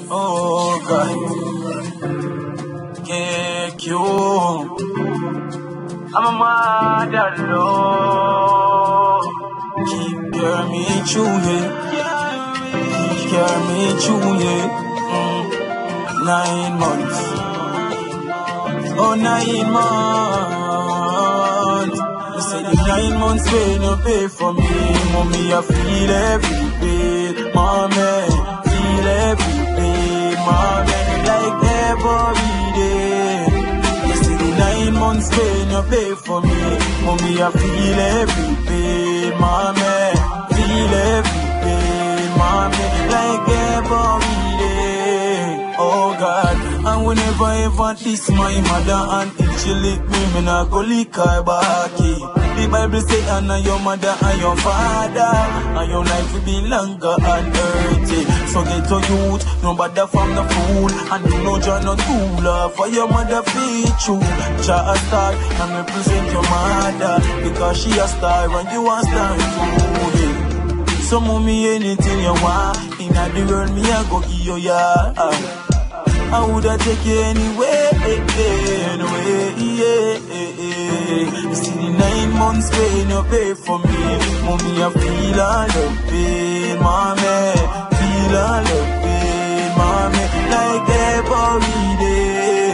Oh God, KQ. I'm a mother, Lord. Keep carrying me through, yeah. Keep carrying me through, yeah. 9 months. Oh, 9 months. You say the 9 months when you pay for me. Mommy, I feel every day. Mommy, feel every day. Mommy, like every day. You say the 9 months when you pay for me. Mommy, I feel every day. Mommy, feel every day. Mommy, like every day. Oh God, and whenever ever this my mother and if she lick me, me not go lick her back. The Bible say, honor your mother and your father, and your life will be longer and earthy. So get to youth, no bother from the fool, and you know you're not cooler for your mother feed you. Jah a star and represent your mother, because she a star and you a star too. Yeah. So mommy, anything you want, in the world me I go give you, yeah. I woulda take you anyway, anyway, yeah. You see the 9 months when you pay for me, mommy I feel all the pain, mommy, feel all the pain, mommy, like every day.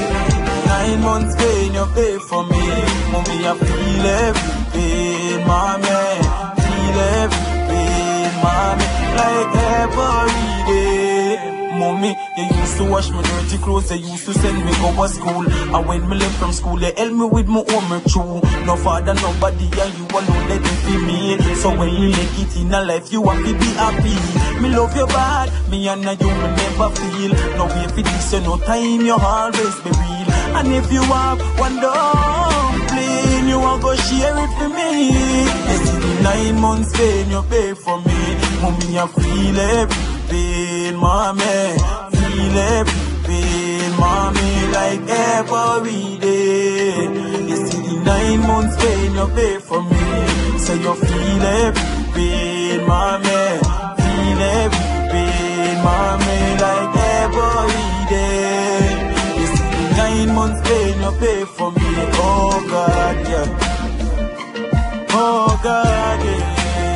9 months when you pay for me, mommy I feel every pain, mommy, feel every pain, mommy, like every day. Mommy, you used to wash my dirty clothes, you used to send me go to school. And when me left from school, you help me with my homework too. No father, nobody, and you alone let me feel me. So when you make it in a life, you have to be happy. Me love you bad, me and you will never feel. No way for this, you no time, you always be real. And if you have one dumpling, you want go share it for me. You see the 9 months when you pay for me, mommy I feel every pain, mommy, feel every pain, mommy, like every day. You see the 9 months when you pay for me, so you feel every pain, mommy, feel every pain, mommy, like every day. You see the 9 months when you pay for me, oh God, yeah, oh God, yeah.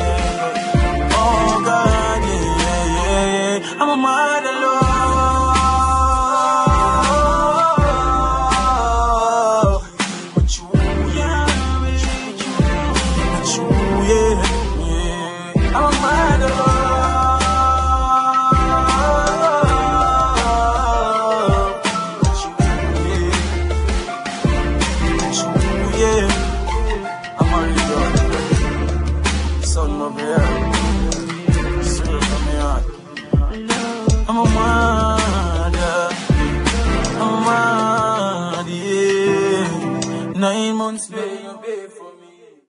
I'm a mother, Lord. But you, yeah. I'm a mother, Lord. But you, yeah. I'm married, God. Son of a I'm a mother, yeah. 9 months, baby.